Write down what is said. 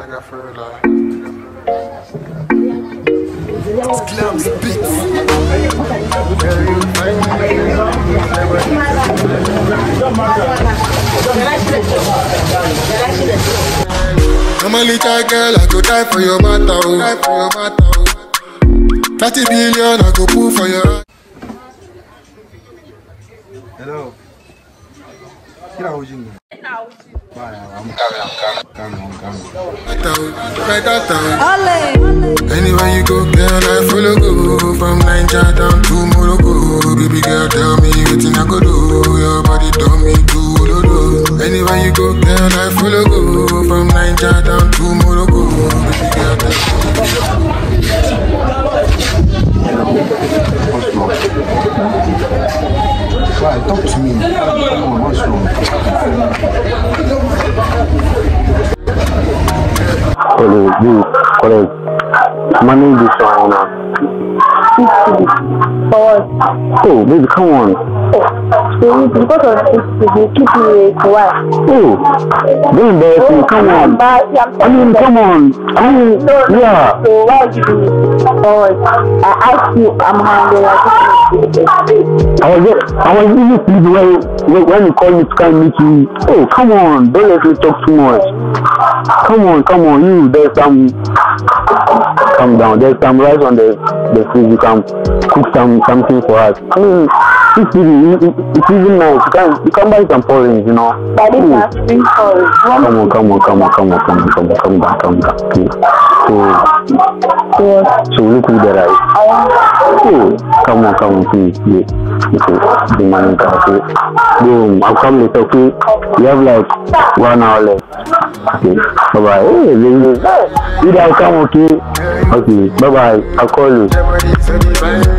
I'm a little girl, I go die for your matter, die for your matter. 30 billion, I go pull for your. Hello. Kira hujin ne? I'm coming. Anywhere you go, girl, I follow go. From Nigeria down to Morocco. Baby girl, tell me what I go do. Your body tell me do. Anywhere you go, girl, I follow go. From Nigeria down to Morocco. Baby girl, tell me. Why? Talk to me. Come on, what's wrong? Correct. Money this one now. Oh, baby, come on. Because of this, you keep me why? Oh, don't embarrass me. Come on. Come on. Yeah. So why did you I asked you, I'm hungry. I was even sleeping when you called me to come meet you. Oh, come on. Don't let me talk too much. Come on. You, there's some. Calm down. There's some rice on the fridge. You can cook something for us. I mean, it's even nice. You can buy some porridge, you know. But it's not free porridge. Come on. Calm down. Okay. So look who there is. Oh, come on, please. Okay. The money can okay. Boom. I'll come later. Okay. We have like 1 hour left. Okay. Bye bye. Hey, baby. You guys come. Okay. Okay. Bye bye. I'll call you.